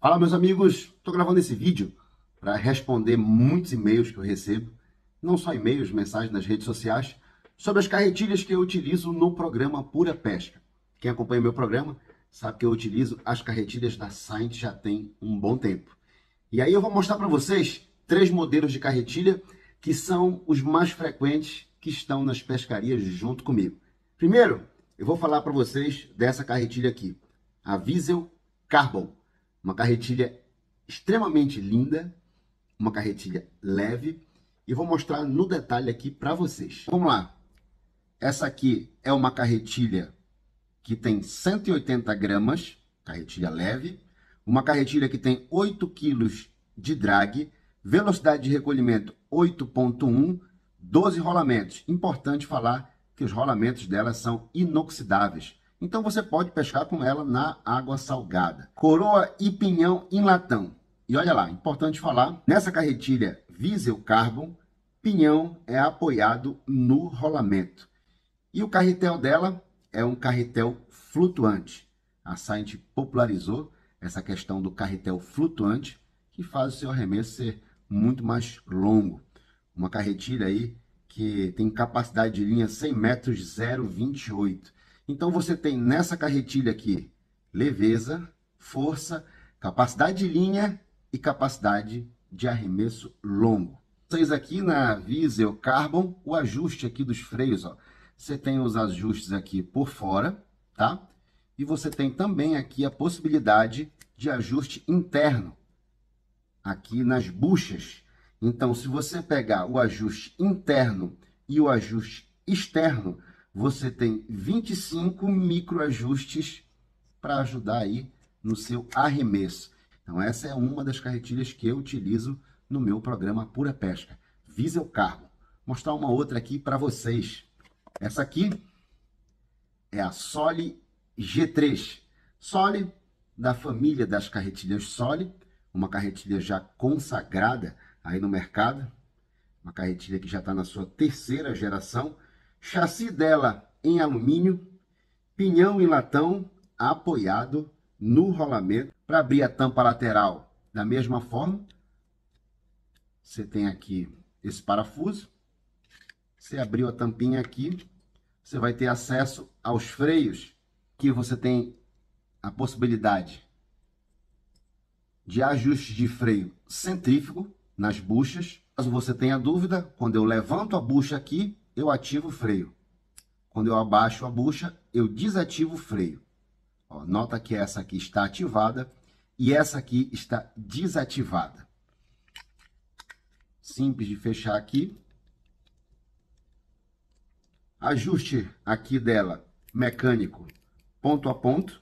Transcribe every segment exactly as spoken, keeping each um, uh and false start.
Fala, meus amigos, estou gravando esse vídeo para responder muitos e-mails que eu recebo, não só e-mails, mensagens nas redes sociais, sobre as carretilhas que eu utilizo no programa Pura Pesca. Quem acompanha meu programa sabe que eu utilizo as carretilhas da Saint já tem um bom tempo. E aí eu vou mostrar para vocês três modelos de carretilha que são os mais frequentes que estão nas pescarias junto comigo. Primeiro, eu vou falar para vocês dessa carretilha aqui, a Vissel Carbon. Uma carretilha extremamente linda, uma carretilha leve, e vou mostrar no detalhe aqui para vocês. Vamos lá. Essa aqui é uma carretilha que tem cento e oitenta gramas, carretilha leve, uma carretilha que tem oito quilos de drag, velocidade de recolhimento oito ponto um, doze rolamentos. Importante falar que os rolamentos dela são inoxidáveis. Então você pode pescar com ela na água salgada. Coroa e pinhão em latão. E olha lá, importante falar, nessa carretilha Vissel Carbon, pinhão é apoiado no rolamento. E o carretel dela é um carretel flutuante. A Saint popularizou essa questão do carretel flutuante, que faz o seu arremesso ser muito mais longo. Uma carretilha aí que tem capacidade de linha cem metros, zero vírgula vinte e oito. Então você tem nessa carretilha aqui leveza, força, capacidade de linha e capacidade de arremesso longo. Vocês aqui na Vissel Carbon, o ajuste aqui dos freios, ó. Você tem os ajustes aqui por fora, tá? E você tem também aqui a possibilidade de ajuste interno, aqui nas buchas. Então, se você pegar o ajuste interno e o ajuste externo, você tem vinte e cinco microajustes para ajudar aí no seu arremesso. Então, essa é uma das carretilhas que eu utilizo no meu programa Pura Pesca, Vissel Carbon. Vou mostrar uma outra aqui para vocês. Essa aqui é a Soli G três. Soli, da família das carretilhas Soli, uma carretilha já consagrada aí no mercado, uma carretilha que já está na sua terceira geração. Chassi dela em alumínio, pinhão em latão, apoiado no rolamento. Para abrir a tampa lateral, da mesma forma, você tem aqui esse parafuso. Você abriu a tampinha aqui, você vai ter acesso aos freios, que você tem a possibilidade de ajuste de freio centrífugo nas buchas. Caso você tenha dúvida, quando eu levanto a bucha aqui, eu ativo o freio. Quando eu abaixo a bucha, eu desativo o freio. Ó, nota que essa aqui está ativada e essa aqui está desativada. Simples de fechar aqui. Ajuste aqui dela, mecânico, ponto a ponto.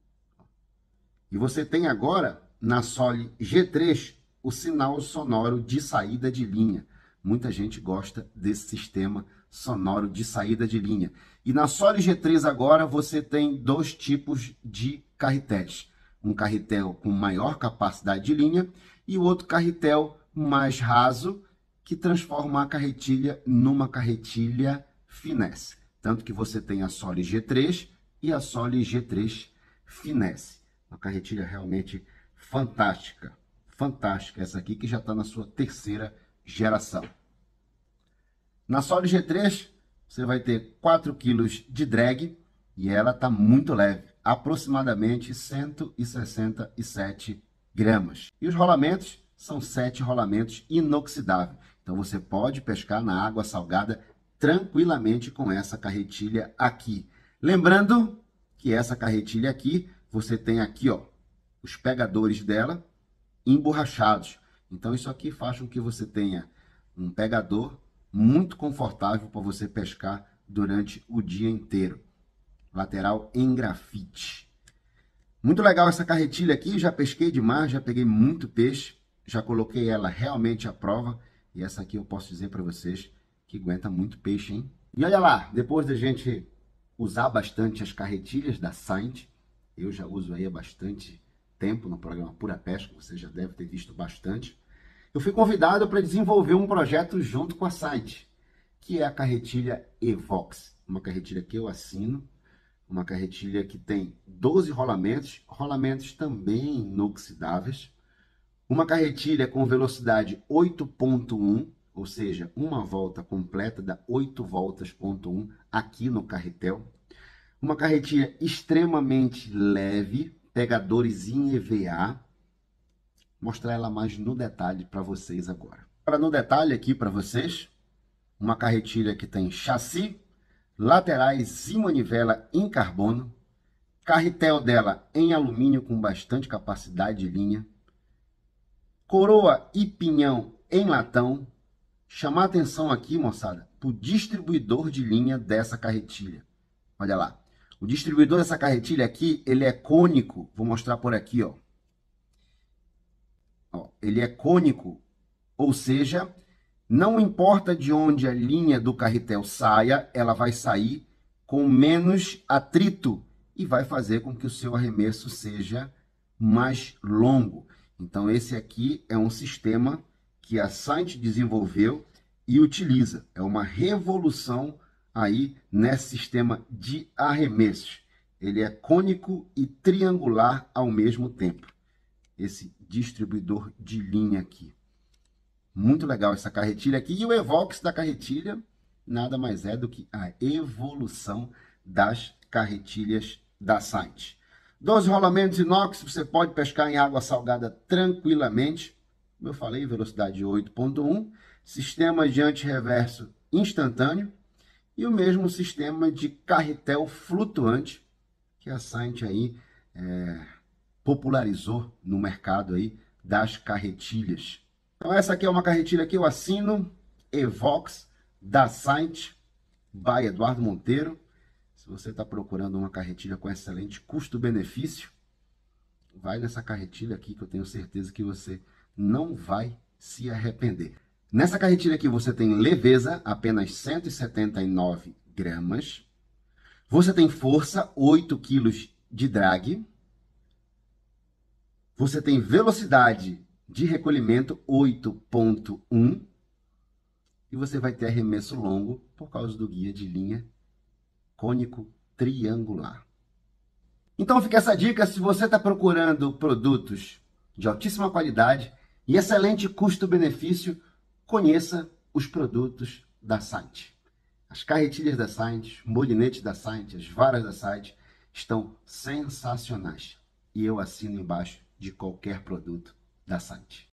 E você tem agora, na Soli G três, o sinal sonoro de saída de linha. Muita gente gosta desse sistema sonoro de saída de linha. E na Soli G três agora você tem dois tipos de carretéis. Um carretel com maior capacidade de linha e o outro carretel mais raso, que transforma a carretilha numa carretilha finesse. Tanto que você tem a Soli G três e a Soli G três finesse. Uma carretilha realmente fantástica. Fantástica essa aqui, que já está na sua terceira geração. Na Soli G três, você vai ter quatro quilos de drag e ela está muito leve, aproximadamente cento e sessenta e sete gramas. E os rolamentos são sete rolamentos inoxidáveis. Então você pode pescar na água salgada tranquilamente com essa carretilha aqui. Lembrando que essa carretilha aqui, você tem aqui, ó, os pegadores dela emborrachados. Então isso aqui faz com que você tenha um pegador muito confortável para você pescar durante o dia inteiro. Lateral em grafite. Muito legal essa carretilha aqui, já pesquei demais, já peguei muito peixe, já coloquei ela realmente à prova. E essa aqui eu posso dizer para vocês que aguenta muito peixe, hein? E olha lá, depois da gente usar bastante as carretilhas da Saint, eu já uso aí há bastante tempo no programa Pura Pesca, você já deve ter visto bastante. Eu fui convidado para desenvolver um projeto junto com a Saint, que é a carretilha Evox, uma carretilha que eu assino, Uma carretilha que tem doze rolamentos, rolamentos também inoxidáveis. Uma carretilha com velocidade oito ponto um, ou seja, uma volta completa dá oito voltas ponto um aqui no carretel. Uma carretilha extremamente leve, pegadores em E V A. Vou mostrar ela mais no detalhe para vocês agora. Para no detalhe aqui para vocês, uma carretilha que tem chassi, laterais e manivela em carbono, carretel dela em alumínio com bastante capacidade de linha, coroa e pinhão em latão. Chamar atenção aqui, moçada, para o distribuidor de linha dessa carretilha. Olha lá. O distribuidor dessa carretilha aqui, ele é cônico. Vou mostrar por aqui, ó. Ó, ele é cônico, ou seja, não importa de onde a linha do carretel saia, ela vai sair com menos atrito e vai fazer com que o seu arremesso seja mais longo. Então, esse aqui é um sistema que a Saint desenvolveu e utiliza. É uma revolução aí nesse sistema de arremessos. Ele é cônico e triangular ao mesmo tempo. Esse distribuidor de linha aqui. Muito legal essa carretilha aqui. E o Evox da carretilha nada mais é do que a evolução das carretilhas da Saint. doze rolamentos inox, você pode pescar em água salgada tranquilamente. Como eu falei, velocidade oito ponto um. Sistema de antirreverso instantâneo. E o mesmo sistema de carretel flutuante que a Saint aí é, popularizou no mercado aí das carretilhas. Então essa aqui é uma carretilha que eu assino, Evox da Saint, by Eduardo Monteiro. Se você está procurando uma carretilha com excelente custo-benefício, vai nessa carretilha aqui que eu tenho certeza que você não vai se arrepender. Nessa carretilha aqui você tem leveza, apenas cento e setenta e nove gramas. Você tem força, oito quilos de drag. Você tem velocidade de recolhimento, oito ponto um. E você vai ter arremesso longo por causa do guia de linha cônico triangular. Então fica essa dica, se você está procurando produtos de altíssima qualidade e excelente custo-benefício, conheça os produtos da Saint. As carretilhas da Saint, o molinete da Saint, as varas da Saint estão sensacionais. E eu assino embaixo de qualquer produto da Saint.